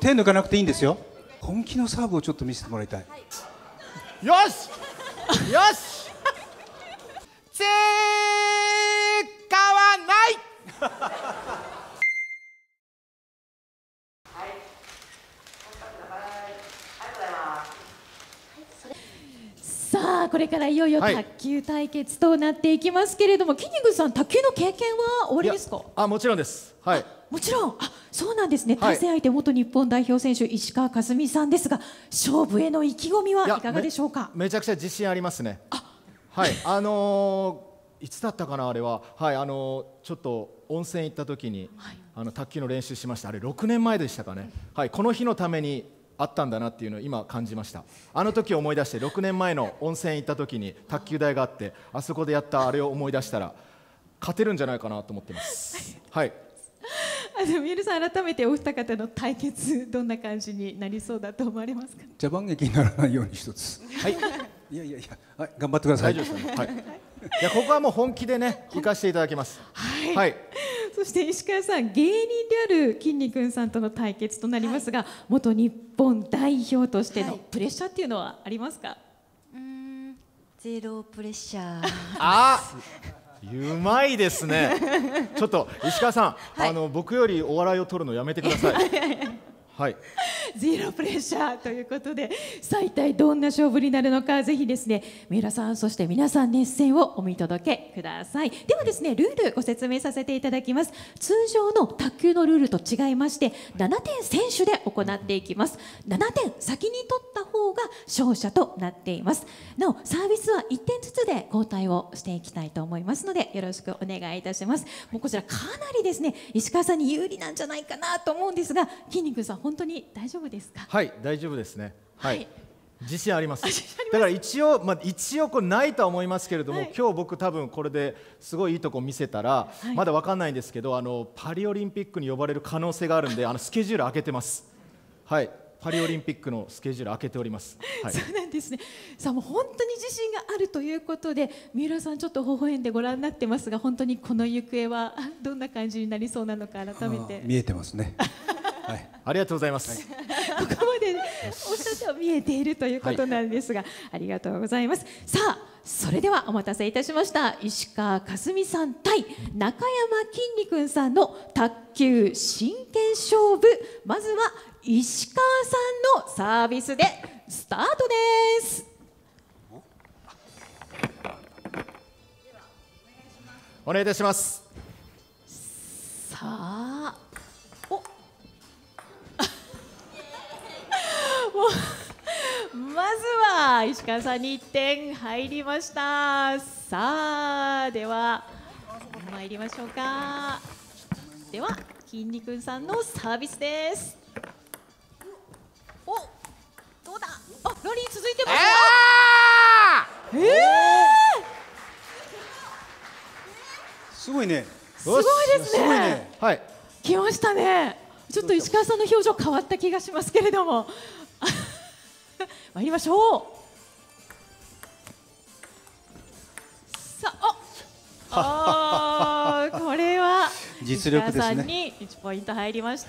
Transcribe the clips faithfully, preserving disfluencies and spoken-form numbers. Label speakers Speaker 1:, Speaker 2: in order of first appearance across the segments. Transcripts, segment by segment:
Speaker 1: 手抜かなくていいんですよ。本気のサーブをちょっと見せてもらいたい。
Speaker 2: よしよし追加はない
Speaker 3: さあこれからいよいよ
Speaker 2: はい
Speaker 3: 卓球対決となっていきますけれども、キンニングさん、卓球の経験はおありですか？
Speaker 2: あ、もちろんです。はい。
Speaker 3: もちろん。あ、そうなんですね。
Speaker 2: はい
Speaker 3: 対戦相手元日本代表選手石川佳純さんですが、勝負への意気込みはい
Speaker 2: や
Speaker 3: かがでしょうか？
Speaker 2: め、めちゃくちゃ自信ありますね。はい。あのー、いつだったかなあれは。はい。あのー、ちょっと温泉行った時に、はい、あの卓球の練習しました。あれろくねんまえでしたかね。はい。この日のためにあったんだなっていうのを今感じました。あの時を思い出してろくねんまえの温泉行った時に卓球台があって、あそこでやったあれを思い出したら勝てるんじゃないかなと思ってます。はい。
Speaker 3: あの三浦さん、改めてお二方の対決、どんな感じになりそうだと思われますか？
Speaker 1: 茶番劇にならないように一つ。
Speaker 2: はい。
Speaker 1: いやいやいや、はい、頑張ってください。
Speaker 2: 大丈夫ですかね。はい。いや、ここはもう本気でね、行かせていただきます。はい。はい。
Speaker 3: そして石川さん、芸人であるきんに君さんとの対決となりますが、はい、元日本代表としてのプレッシャーっていうのはありますか？はい、
Speaker 4: うーん、ゼロプレッシャー。
Speaker 2: あ、うまいですね。ちょっと石川さん、はい、あの僕よりお笑いを取るのやめてください。はい。
Speaker 3: ゼロプレッシャーということで、さあ一体どんな勝負になるのか、ぜひですね三浦さん、そして皆さん熱戦をお見届けください。ではですね、ルールご説明させていただきます。通常の卓球のルールと違いまして、ななてん先取で行っていきます。ななてん先に取った方が勝者となっています。なおサービスはいってんずつで交代をしていきたいと思いますので、よろしくお願いいたします。もうこちらかなりですね石川さんに有利なんじゃないかなと思うんですが、きんに君さん、本当に大丈夫ですか？
Speaker 2: はい、大丈夫ですね。はい、はい、自信あります。
Speaker 3: あります。
Speaker 2: だから一応、まあ、一応これないとは思いますけれども、はい、今日僕多分これですごいいいとこ見せたら、はい、まだわかんないんですけど、あのパリオリンピックに呼ばれる可能性があるんで、あのスケジュール開けてます。はい、パリオリンピックのスケジュール開けております。はい、
Speaker 3: そうなんですね。さあもう本当に自信があるということで、三浦さんちょっと微笑んでご覧になってますが、本当にこの行方はどんな感じになりそうなのか改めて。
Speaker 1: 見えてますね。はい、
Speaker 2: ありがとうございます。
Speaker 3: はい、ここまでおっしゃっては見えているということなんですが、はい、ありがとうございます。さあそれではお待たせいたしました。石川佳純さん対中山きんに君さんの卓球真剣勝負、まずは石川さんのサービスでスタートです。
Speaker 2: お願いいたします。
Speaker 3: さあ、おまずは石川さんにいってん入りました。さあでは参りましょうか。ではきんに君さんのサービスです。お、どうだ。あ、ラリー続いてますよ。えー、え
Speaker 1: ー、すごいね。
Speaker 3: すごいですね。
Speaker 1: すごいね。
Speaker 2: はい。
Speaker 3: 来ましたね。ちょっと石川さんの表情変わった気がしますけれども。参りましょう。さあ、あこれは
Speaker 1: 実力ですね。
Speaker 3: 石川さんにいちポイント入りました。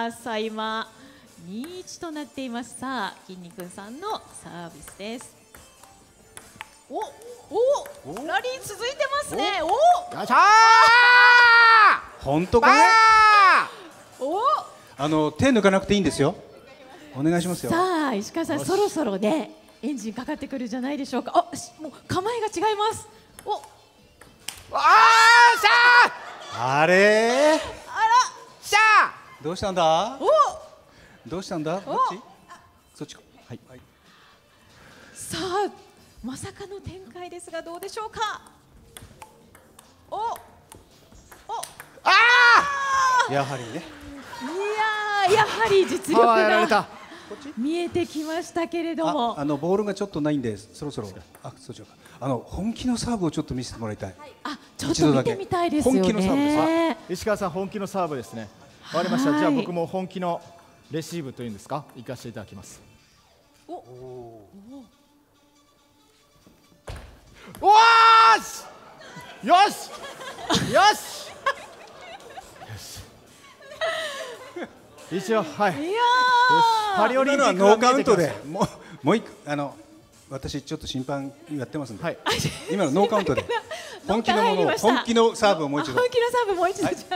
Speaker 3: さあ今にたいいちとなっています。さあきんに君さんのサービスです。おおラリー続いてますね。おお
Speaker 2: よっしゃー。
Speaker 1: 本当かね。
Speaker 3: お
Speaker 1: あの手抜かなくていいんですよ。お願いしますよ。
Speaker 3: さあ石川さん、そろそろねエンジンかかってくるじゃないでしょうか。あ、もう構えが違います。お、
Speaker 2: あーしゃー。
Speaker 1: あれ
Speaker 3: あら
Speaker 2: しゃ
Speaker 1: ー。どうしたんだ。
Speaker 3: お、
Speaker 1: どうしたんだ。どっち。そっちか。はい、はい、
Speaker 3: さあまさかの展開ですが、どうでしょうか。お、お、
Speaker 2: あ
Speaker 1: ー。やはりね。
Speaker 3: いやー、やはり実力が見えてきましたけれども、
Speaker 1: あ, あのボールがちょっとないんで、そろそろあそっちか。あの本気のサーブをちょっと見せてもらいたい。
Speaker 3: あ、ちょっと見てみたいですよね。
Speaker 1: 本気のサーブです。
Speaker 2: 石川さん、本気のサーブですね。わかりました。じゃあ僕も本気のレシーブというんですか、行かせていただきます。おおおーしよしよしよし一応はい。
Speaker 3: いや
Speaker 2: よしパリオリンピック
Speaker 1: 今のはノーカウント
Speaker 2: が見えてき
Speaker 1: でもうもう一個あの私ちょっと審判やってますんで、
Speaker 2: はい。
Speaker 1: 今のノーカウントで本気のものを
Speaker 3: ノーカウント入りました
Speaker 1: 本気のサーブをもう一度
Speaker 3: 本気のサーブもう一度、
Speaker 1: はい
Speaker 3: じゃあ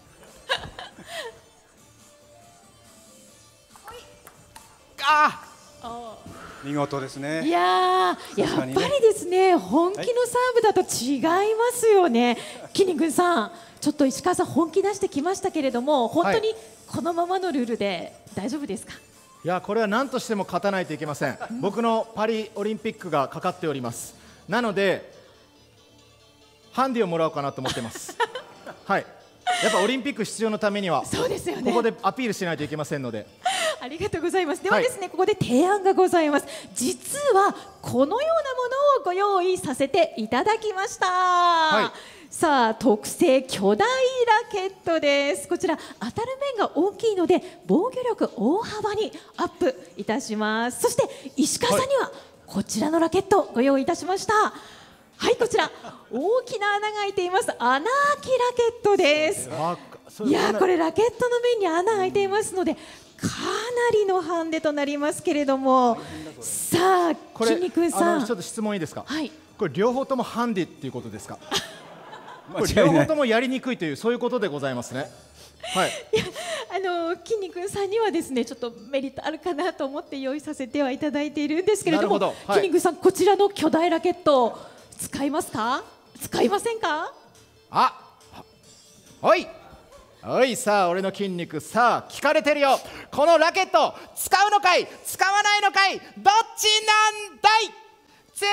Speaker 2: あ
Speaker 1: 見事です
Speaker 3: い
Speaker 1: ね。
Speaker 3: やー、やっぱ
Speaker 1: さすがにね
Speaker 3: りですね、本気のサーブだと違いますよね。きんに君さん、ちょっと石川さん本気出してきましたけれども、本当にこのままのルールで大丈夫ですか？
Speaker 2: いやこれは何としても勝たないといけません。僕のパリオリンピックがかかっております。なのでハンディをもらおうかなと思ってますはい。やっぱオリンピック出場のためには
Speaker 3: そうですよね。
Speaker 2: ここでアピールしないといけませんので。
Speaker 3: ありがとうございます。ではですね、ここで提案がございます。実はこのようなものをご用意させていただきました。
Speaker 2: い
Speaker 3: さあ、特製巨大ラケットです。こちら当たる面が大きいので防御力大幅にアップいたします。そして石川さんにはこちらのラケットをご用意いたしました。はい、こちら大きな穴が開いています穴あきラケットです。
Speaker 2: あそう
Speaker 3: いやー、これラケットの面に穴開いていますのでかなりのハンデとなりますけれども、さあ
Speaker 2: これ
Speaker 3: きんに君
Speaker 2: あ
Speaker 3: さん、
Speaker 2: のちょっと質問いいですか。
Speaker 3: はい、
Speaker 2: これ両方ともハンディっていうことですか。これ
Speaker 1: 間違いない
Speaker 2: 両方ともやりにくいというそういうことでございますね。はい。
Speaker 3: あのきんに君さんにはですねちょっとメリットあるかなと思って用意させてはいただいているんですけれども、
Speaker 2: なるほどはい
Speaker 3: きんに君さん、こちらの巨大ラケット使いますか？使いませんか？
Speaker 2: あ、おいおい、さあ俺の筋肉さあ聞かれてるよ。このラケット使うのかい使わないのかいどっちなんだい。使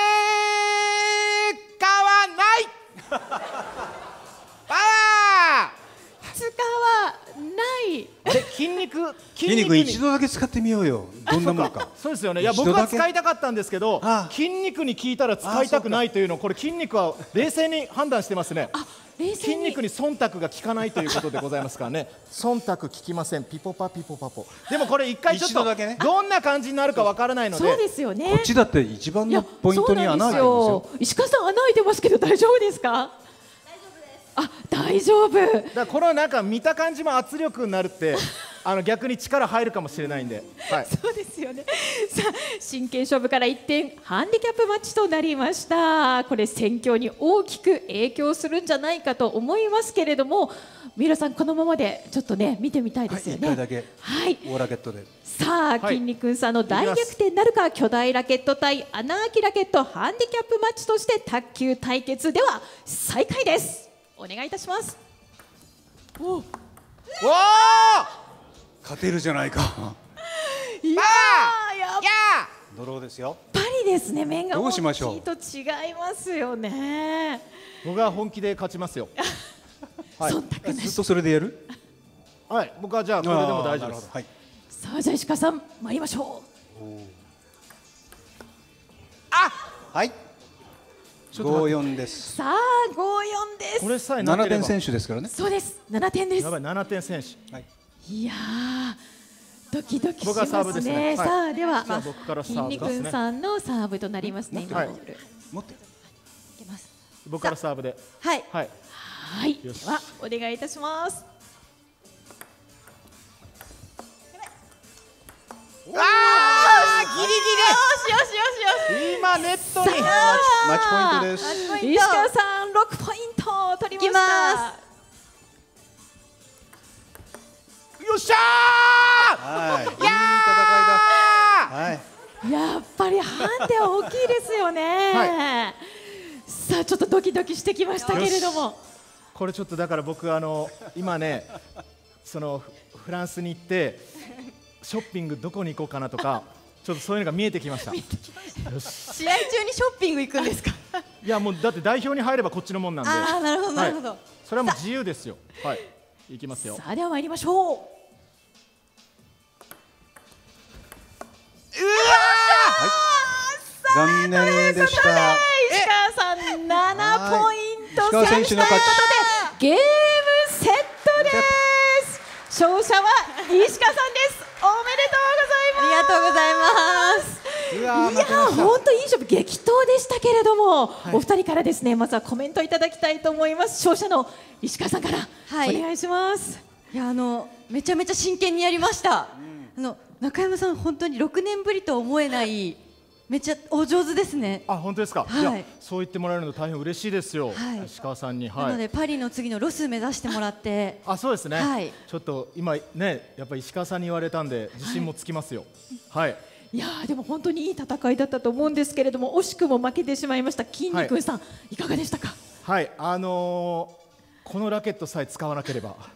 Speaker 2: わないパワ
Speaker 3: 使わない
Speaker 2: ー。あれ筋肉
Speaker 1: 筋肉一度だけ使ってみようよ。どんなもんか。
Speaker 2: そうですよね。いや
Speaker 1: 一度だけ
Speaker 2: 僕は使いたかったんですけど
Speaker 1: ああ
Speaker 2: 筋肉に聞いたら使いたくないというのをこれ筋肉は冷静に判断してますね。
Speaker 3: あ、冷静に
Speaker 2: 筋肉に忖度が効かないということでございますからね。忖度効きません。ピポパピポパポ。でもこれ一回ちょっと
Speaker 1: 一度だけね
Speaker 2: どんな感じになるかわからないの
Speaker 3: そう
Speaker 2: で。
Speaker 3: ですよね。
Speaker 1: こっちだって一番
Speaker 3: いや
Speaker 1: のポイントに穴開いてますよ。
Speaker 3: 石川さん穴開いてますけど大丈夫ですか？あ、大丈夫。
Speaker 2: だからこのなんか見た感じも圧力になるってあの逆に力入るかもしれないんで。はい。
Speaker 3: そうですよね。さあ、真剣勝負から一転ハンディキャップマッチとなりました。これ戦況に大きく影響するんじゃないかと思いますけれども、三浦さんこのままでちょっとね見てみたいですよね。
Speaker 1: はい一回だけ
Speaker 3: はい。
Speaker 1: 大ラケットで。
Speaker 3: さあ、
Speaker 2: はい
Speaker 3: きんに君さんの大逆転なるか、巨大ラケット対穴あきラケットハンディキャップマッチとして卓球対決では再開です。お願いいたします。お、
Speaker 2: おー
Speaker 1: 勝てるじゃないか。
Speaker 3: いやー、やっ
Speaker 2: や
Speaker 1: ドローですよ。
Speaker 3: ぱりですね、面が
Speaker 1: ど
Speaker 3: 大
Speaker 1: うしましょう
Speaker 3: きいと違いますよね。
Speaker 2: ー僕は本気で勝ちますよ。はい
Speaker 3: 忖度なし。
Speaker 1: ずっとそれでやる。
Speaker 2: はい。僕はじゃあこれでも大丈夫です。
Speaker 1: あーなるほどはい。
Speaker 3: さあ、じゃあ石川さん参りましょ
Speaker 1: はい。
Speaker 2: ちょっと待って
Speaker 1: 五四です。
Speaker 3: う。さあ、五四です。
Speaker 2: これさえなければ
Speaker 1: 七点選手ですからね。
Speaker 3: そうです。七点です
Speaker 2: や。ばいななてん選手。
Speaker 1: はい。
Speaker 3: いやー、ドキドキし
Speaker 2: 僕はサーブ
Speaker 3: ます
Speaker 2: ですね
Speaker 3: ね。さあ、では
Speaker 2: じゃあ僕からサ
Speaker 3: きんに
Speaker 2: ーブですね
Speaker 3: 君さんのサーブとなりますね。今
Speaker 2: はい
Speaker 3: ボール
Speaker 1: 持って。
Speaker 4: いきます。
Speaker 2: 僕からサーブで。
Speaker 4: はい。
Speaker 2: はい。
Speaker 3: はい。
Speaker 2: よし
Speaker 3: ではお願いいたします。
Speaker 2: ああギリ
Speaker 3: よしよしよしよし。
Speaker 2: ギリ。今ネットに。
Speaker 1: マッチポイントです。
Speaker 3: 石川さん六ポイント取りまし
Speaker 4: いきま
Speaker 3: た。
Speaker 2: よっしゃ
Speaker 1: はい。いい戦い
Speaker 2: ー。
Speaker 1: だ。はい。
Speaker 3: やっぱりハンデは大きいですよね。さあ、ちょっとドキドキしてきましたけれども。
Speaker 2: これちょっとだから僕あの今ねそのフフランスに行ってショッピングどこに行こうかなとかちょっとそういうのが見えてきました。よし。
Speaker 4: 試合中にショッピング行くんですか。
Speaker 2: いやもうだって代表に入ればこっちのもんなんで。
Speaker 4: ああ、なるほど、なるほど。
Speaker 2: はいそれはもう自由ですよ。はい。行きますよ。
Speaker 3: さあ、では参りましょう。
Speaker 1: 残念でした。
Speaker 3: 石川さんななポイント
Speaker 1: 石川選手の勝ち
Speaker 3: ということでゲームセットです。勝者は石川さんです。おめでとうございます。
Speaker 4: ありがとうございます。
Speaker 2: うわー
Speaker 3: いやー、
Speaker 2: 負けました
Speaker 3: 本当いい勝負、激闘でしたけれども、お二人からですね、まずはコメントいただきたいと思います。勝者の石川さんから、
Speaker 4: はい
Speaker 3: お願いします。
Speaker 4: いやあのめちゃめちゃ真剣にやりました。あの中山さん本当にろくねんぶりとは思えないめっちゃお上手ですね。
Speaker 2: あ、本当ですか。
Speaker 4: はい、
Speaker 2: いや、そう言ってもらえるの大変嬉しいですよ。
Speaker 4: はい、
Speaker 2: 石川さんに。はい、
Speaker 4: なのでパリの次のロス目指してもらって。
Speaker 2: あ、そうですね。
Speaker 4: はい、
Speaker 2: ちょっと今ね、やっぱり石川さんに言われたんで自信もつきますよ。はい。はい、
Speaker 3: いやーでも本当にいい戦いだったと思うんですけれども、惜しくも負けてしまいました。筋肉さん、はい、いかがでしたか。
Speaker 2: はい、あのー、このラケットさえ使わなければ、はい、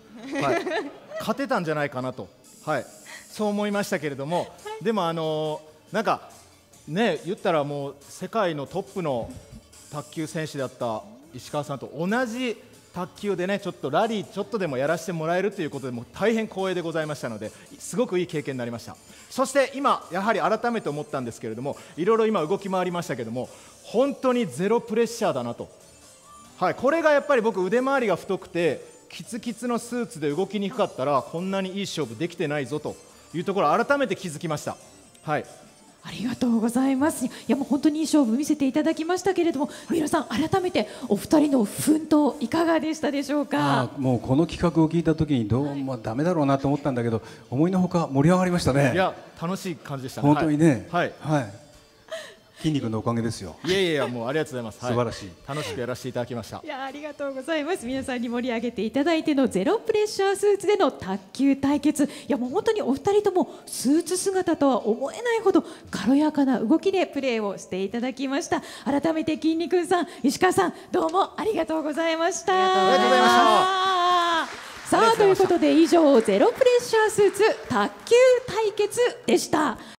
Speaker 2: 勝てたんじゃないかなと、はい、そう思いましたけれども、はい、でもあのー、なんかね、言ったらもう世界のトップの卓球選手だった石川さんと同じ卓球でね、ちょっとラリーちょっとでもやらせてもらえるということでもう大変光栄でございましたので、すごくいい経験になりました。そして今やはり改めて思ったんですけれども、いろいろ今動き回りましたけれども、本当にゼロプレッシャーだなと、はい、これがやっぱり僕腕回りが太くてキツキツのスーツで動きにくかったらこんなにいい勝負できてないぞというところを改めて気づきました。はい、
Speaker 3: ありがとうございます。いやもう本当にいい勝負見せていただきましたけれども、三浦さん改めてお二人の奮闘いかがでしたでしょうか。
Speaker 1: あ、もうこの企画を聞いた時にどうもダメだろうなと思ったんだけど、思いのほか盛り上がりましたね。
Speaker 2: いや楽しい感じでしたね。
Speaker 1: 本当にね。
Speaker 2: はい、
Speaker 1: はい、筋肉のおかげですよ。
Speaker 2: いやいやいや、もうありがとうございます。
Speaker 1: 素晴らしい、
Speaker 2: はい、楽しくやらせていただきました。
Speaker 3: いやありがとうございます。皆さんに盛り上げていただいてのゼロプレッシャースーツでの卓球対決、いやもう本当にお二人ともスーツ姿とは思えないほど軽やかな動きでプレーをしていただきました。改めて筋肉さん、石川さん、どうもありがとうございました。
Speaker 2: ありがとうございました。
Speaker 3: さあということで以上ゼロプレッシャースーツ卓球対決でした。